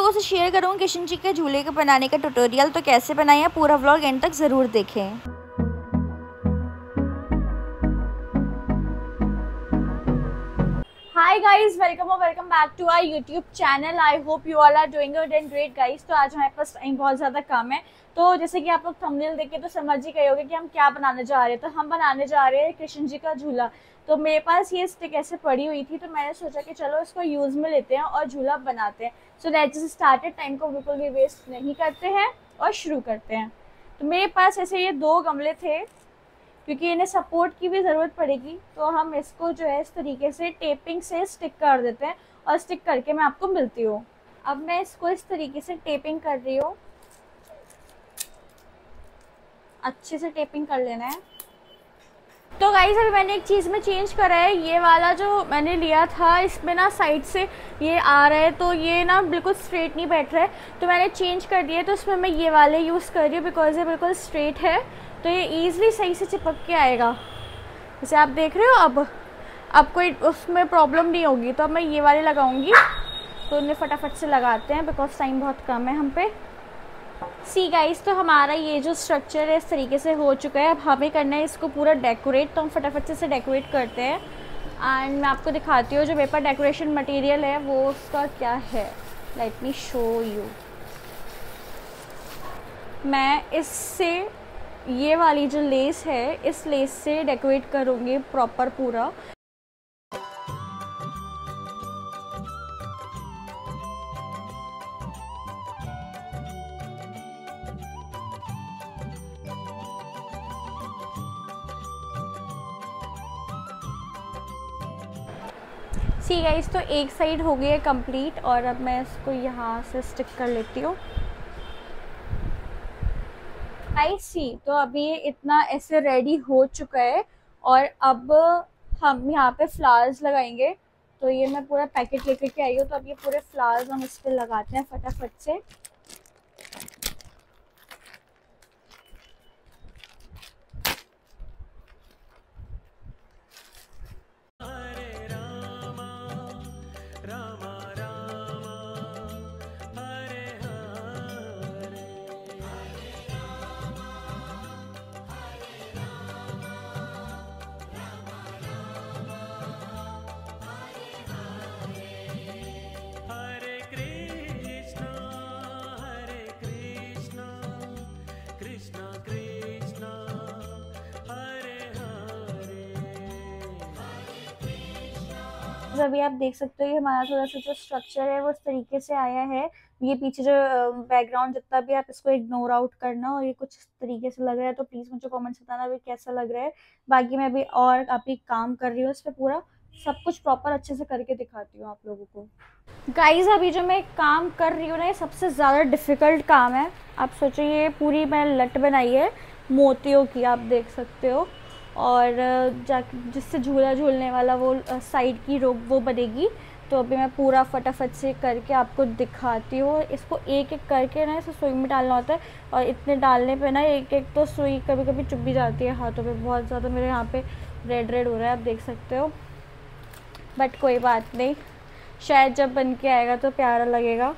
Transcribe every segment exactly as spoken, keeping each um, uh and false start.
लोगों से शेयर करूँगी कृष्ण जी के झूले के बनाने का ट्यूटोरियल, तो कैसे बनाया पूरा व्लॉग एंड तक ज़रूर देखें। हाय गाइस, वेलकम और welcome back to our YouTube channel. I hope you all are doing good and great guys. तो आज हमारे पास टाइम बहुत ज़्यादा कम है, तो जैसे कि आप लोग थंबनेल देख के तो समझ ही गए होंगे कि हम क्या बनाने जा रहे हैं। तो हम बनाने जा रहे हैं कृष्ण जी का झूला। तो मेरे पास ये स्टिक ऐसे पड़ी हुई थी, तो मैंने सोचा कि चलो इसको यूज़ में लेते हैं और झूला बनाते हैं। सो लेट्स स्टार्टेड, टाइम को बिल्कुल भी वेस्ट नहीं करते हैं और शुरू करते हैं। तो मेरे पास ऐसे ये दो गमले थे, क्योंकि इन्हें सपोर्ट की भी ज़रूरत पड़ेगी, तो हम इसको जो है इस तरीके से टेपिंग से स्टिक कर देते हैं और स्टिक करके मैं आपको मिलती हूँ। अब मैं इसको इस तरीके से टेपिंग कर रही हूँ, अच्छे से टेपिंग कर लेना है। तो गाइस अभी मैंने एक चीज़ में चेंज करा है, ये वाला जो मैंने लिया था इसमें ना साइड से ये आ रहा है, तो ये ना बिल्कुल स्ट्रेट नहीं बैठ रहा है, तो मैंने चेंज कर दिया। तो इसमें मैं ये वाले यूज़ कर रही हूँ बिकॉज ये बिल्कुल स्ट्रेट है, तो ये ईज़िली सही से चिपक के आएगा। जैसे आप देख रहे हो, अब अब कोई उसमें प्रॉब्लम नहीं होगी। तो अब मैं ये वाले लगाऊंगी, तो उन्हें फटाफट से लगाते हैं बिकॉज टाइम बहुत कम है हम पे। सी गाइस, तो हमारा ये जो स्ट्रक्चर है इस तरीके से हो चुका है। अब हमें करना है इसको पूरा डेकोरेट, तो हम फटाफट से इसे डेकोरेट करते हैं। एंड मैं आपको दिखाती हूँ जो मेरे पास डेकोरेशन मटेरियल है वो उसका क्या है। Let me show you. मैं इससे ये वाली जो लेस है, इस लेस से डेकोरेट करूँगी प्रॉपर पूरा। सी गाइस, तो एक साइड हो गई है कंप्लीट, और अब मैं इसको यहाँ से स्टिक कर लेती हूँ। आई सी, तो अभी ये इतना ऐसे रेडी हो चुका है, और अब हम यहाँ पे फ्लावर्स लगाएंगे। तो ये मैं पूरा पैकेट लेकर के आई हूँ, तो अब ये पूरे फ्लावर्स हम इस पर लगाते हैं फटाफट से। अभी आप देख सकते हो ये हमारा थोड़ा सा जो स्ट्रक्चर है वो इस तरीके से आया है। ये पीछे जो बैकग्राउंड जितना भी, आप इसको इग्नोर आउट करना, और ये कुछ इस तरीके से लग रहा है, तो प्लीज़ मुझे कमेंट्स बताना भी कैसा लग रहा है। बाकी मैं अभी और अभी काम कर रही हूँ इस पर, पूरा सब कुछ प्रॉपर अच्छे से करके दिखाती हूँ आप लोगों को। गाइज अभी जो मैं काम कर रही हूँ ना, ये सबसे ज़्यादा डिफ़िकल्ट काम है। आप सोचो ये पूरी मैंने लट बनाई है मोतियों की, आप देख सकते हो, और जा जिससे झूला झूलने वाला वो साइड की रोप वो बनेगी। तो अभी मैं पूरा फटाफट से करके आपको दिखाती हूँ। इसको एक एक करके ना इसे सुई में डालना होता है, और इतने डालने पे ना एक एक तो सुई कभी कभी चुभ भी जाती है हाथों पे। बहुत ज़्यादा मेरे यहाँ पे रेड रेड हो रहा है, आप देख सकते हो, बट कोई बात नहीं, शायद जब बन के आएगा तो प्यारा लगेगा।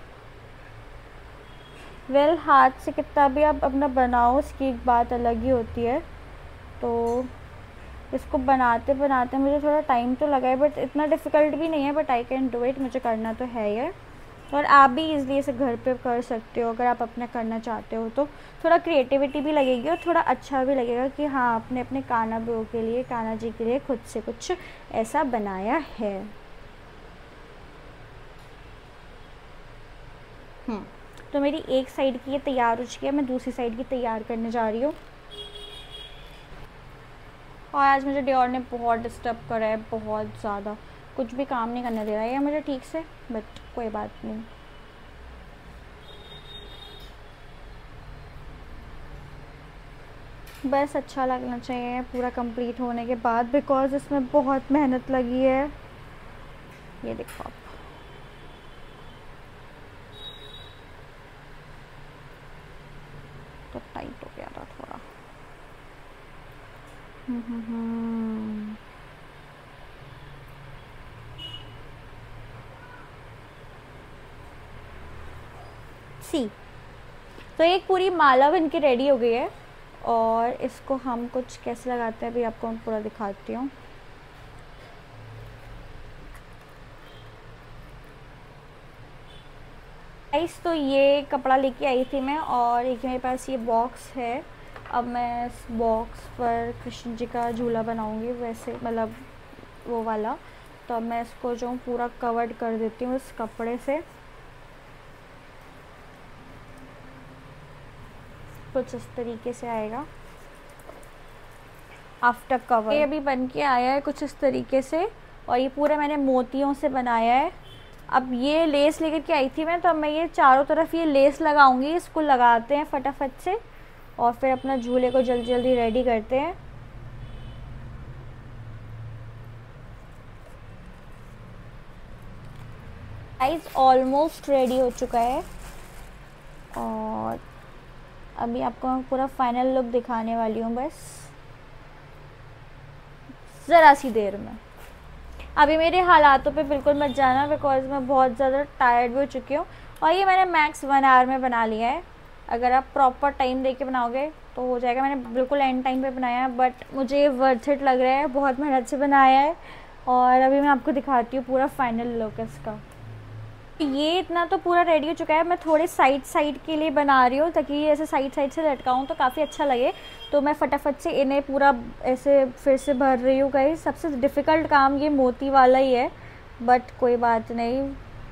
वेल well, हाथ से कितना भी आप अपना बनाओ, उसकी एक बात अलग ही होती है। तो इसको बनाते बनाते मुझे थोड़ा टाइम तो लगा है, बट इतना डिफ़िकल्ट भी नहीं है, but I can do it, मुझे करना तो है ये। और आप भी इजीली इसे घर पे कर सकते हो अगर आप अपना करना चाहते हो। तो थोड़ा क्रिएटिविटी भी लगेगी और थोड़ा अच्छा भी लगेगा कि हाँ, अपने अपने कान्हा ब्रो के लिए, कान्हा जी के लिए खुद से कुछ ऐसा बनाया है। हम्म तो मेरी एक साइड की ये तैयार हो चुकी है, मैं दूसरी साइड की तैयार करने जा रही हूँ। और आज मुझे डियोर ने बहुत डिस्टर्ब करा है, बहुत ज़्यादा, कुछ भी काम नहीं करने दे रहा है मुझे ठीक से, बट कोई बात नहीं। बस अच्छा लगना चाहिए पूरा कंप्लीट होने के बाद, बिकॉज इसमें बहुत मेहनत लगी है। ये देखो आप, तो टाइट हो गया था थोड़ा। हम्म हम्म हम्म सी। तो एक पूरी माला बन के रेडी हो गई है और इसको हम कुछ कैसे लगाते हैं अभी आपको मैं पूरा दिखाती हूँ। गाइस तो ये कपड़ा लेके आई थी मैं और एक मेरे पास ये बॉक्स है। अब मैं इस बॉक्स पर कृष्ण जी का झूला बनाऊंगी, वैसे मतलब वो वाला। तो अब मैं इसको जो पूरा कवर्ड कर देती हूँ इस कपड़े से, कुछ इस तरीके से आएगा आफ्टर कवर। ये अभी बन के आया है कुछ इस तरीके से और ये पूरा मैंने मोतियों से बनाया है। अब ये लेस लेकर के आई थी मैं, तो अब मैं ये चारों तरफ ये लेस लगाऊंगी। इसको लगाते हैं फटाफट से और फिर अपना झूले को जल्दी जल्दी रेडी करते हैं। गाइस ऑलमोस्ट रेडी हो चुका है और अभी आपको मैं पूरा फाइनल लुक दिखाने वाली हूँ बस ज़रा सी देर में। अभी मेरे हालातों पे बिल्कुल मत जाना बिकॉज मैं बहुत ज़्यादा टायर्ड भी हो चुकी हूँ और ये मैंने मैक्स वन आवर में बना लिया है। अगर आप प्रॉपर टाइम दे के बनाओगे तो हो जाएगा। मैंने बिल्कुल एंड टाइम पे बनाया है बट मुझे ये वर्थ इट लग रहा है, बहुत मेहनत से बनाया है। और अभी मैं आपको दिखाती हूँ पूरा फाइनल लुक इसका। ये इतना तो पूरा रेडी हो चुका है। मैं थोड़े साइड साइड के लिए बना रही हूँ ताकि ऐसे साइड साइड से लटकाऊँ तो काफ़ी अच्छा लगे। तो मैं फटाफट से इन्हें पूरा ऐसे फिर से भर रही हूँ। गाइस सबसे डिफ़िकल्ट काम ये मोती वाला ही है बट कोई बात नहीं,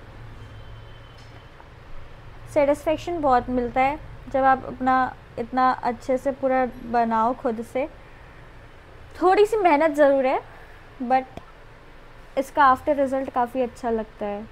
सेटिस्फेक्शन बहुत मिलता है जब आप अपना इतना अच्छे से पूरा बनाओ खुद से। थोड़ी सी मेहनत ज़रूर है बट इसका आफ्टर रिज़ल्ट काफ़ी अच्छा लगता है।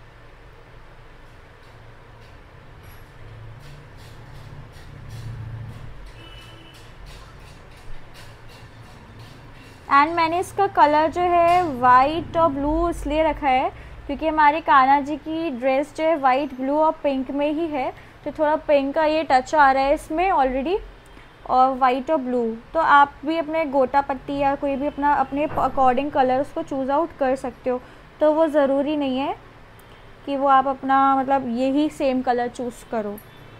एंड मैंने इसका कलर जो है वाइट और ब्लू इसलिए रखा है क्योंकि हमारे कान्हा जी की ड्रेस जो है वाइट ब्लू और पिंक में ही है, तो थोड़ा पिंक का ये टच आ रहा है इसमें ऑलरेडी और वाइट और ब्लू। तो आप भी अपने गोटा पट्टी या कोई भी अपना अपने अकॉर्डिंग कलर उसको चूज़ आउट कर सकते हो। तो वो ज़रूरी नहीं है कि वो आप अपना मतलब यही सेम कलर चूज़ करो।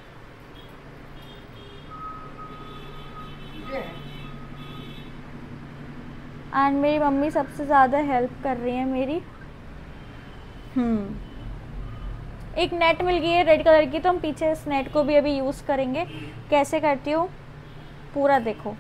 एंड मेरी मम्मी सबसे ज़्यादा हेल्प कर रही है मेरी। हम्म एक नेट मिल गई है रेड कलर की, तो हम पीछे इस नेट को भी अभी यूज़ करेंगे। कैसे करती हूँ पूरा देखो।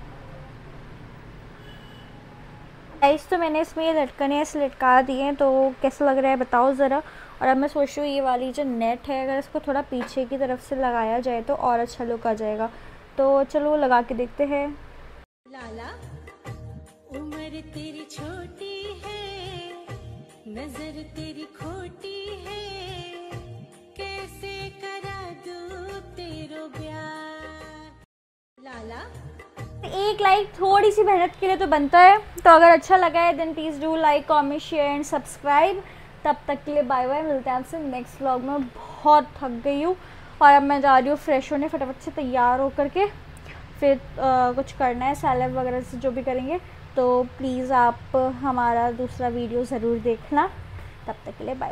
गाइस तो मैंने इसमें ये लटकने ऐसे लटका दिए हैं, तो कैसा लग रहा है बताओ ज़रा। और अब मैं सोच रही हूँ ये वाली जो नेट है अगर इसको थोड़ा पीछे की तरफ से लगाया जाए तो और अच्छा लुक आ जाएगा। तो चलो लगा के देखते हैं। लाला उम्र तेरी छोटी है, नजर तेरी खोटी है, कैसे करा दूं तेरो प्यार। लाला एक लाइक थोड़ी सी मेहनत के लिए तो बनता है। तो अगर अच्छा लगा है then please do like comment share and subscribe. तब तक के लिए बाय बाय, मिलते हैं आपसे नेक्स्ट व्लॉग में। बहुत थक गई हूँ और अब मैं जा रही हूँ फ्रेश होने, फटाफट से तैयार होकर के फिर आ, कुछ करना है सैलड वगैरह से जो भी करेंगे। तो प्लीज़ आप हमारा दूसरा वीडियो ज़रूर देखना। तब तक के लिए बाय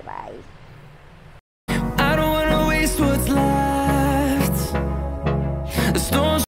बाय।